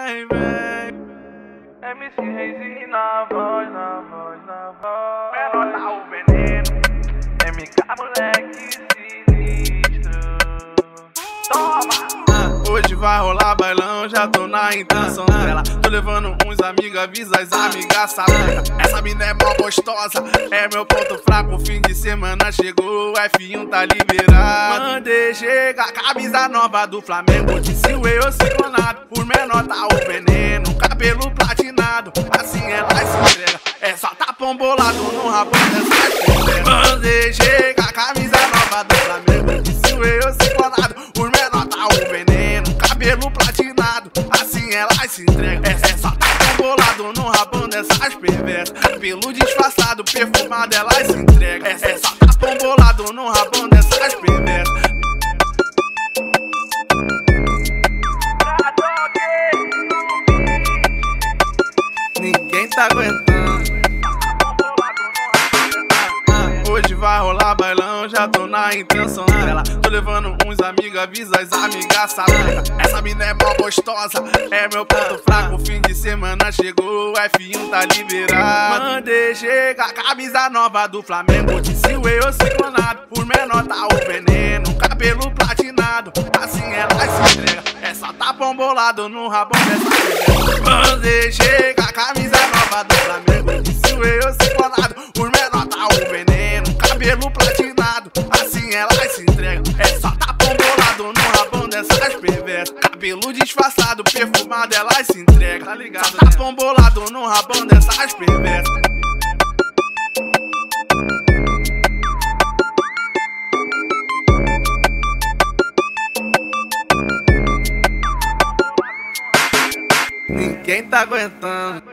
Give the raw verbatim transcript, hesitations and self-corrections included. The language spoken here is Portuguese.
vem, vem. M C Reizinho na voz, na voz, na voz. Menor tá o veneno. M K moleque sinistro. Toma! Hoje vai rolar bailão, já tô na intenção dela. Tô levando uns amigos, avisa as amigas, sabe? Essa mina é mó gostosa, é meu ponto fraco. Fim de semana chegou, o F um tá liberado. Mandei chegar, camisa nova do Flamengo. Disse o eu ciclonado, por menor tá o veneno. Cabelo platinado, assim ela se entrega. É só tapão bolado no rabão dessa mulher. Mandei chegar, camisa nova do Flamengo. Disse o eu ciclonado, por menor tá o veneno. Cabelo platinado, assim elas se entregam. É, é só tapão bolado no rabão dessas perversas. Cabelo disfarçado, perfumado, elas se entregam. É, é só tapão bolado no rabão dessas perversas. Ninguém tá aguentando. Hoje vai rolar bailão, já tô na intenção dela. Tô levando uns amigos, avisa as amigas, sabe? Essa mina é mó gostosa, é meu ponto fraco. Fim de semana chegou, o F um tá liberado. Mandei chegar, camisa nova do Flamengo. Disse o eu ciclonado, por menor tá o veneno. Cabelo platinado, assim ela se entrega. É só tapão bolado no rabão dessa mulher. Mandei chegar, camisa nova do Flamengo. Disse o eu ciclonado, por menor tá o veneno. Cabelo platinado, assim elas se entregam. É só tapão bolado no rabão dessas perversas. Cabelo disfarçado, perfumado, elas se entregam. Tá ligado, só tapão bolado no rabão dessas perversas. Ninguém tá aguentando.